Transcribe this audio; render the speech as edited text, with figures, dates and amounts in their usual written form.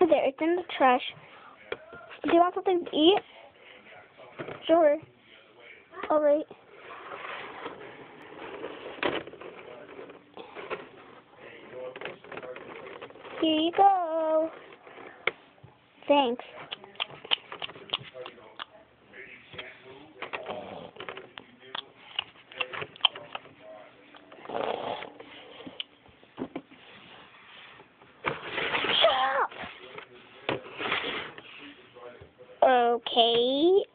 There, it's in the trash. Do you want something to eat? Sure. Alright. Here you go. Thanks. Shut up. Okay.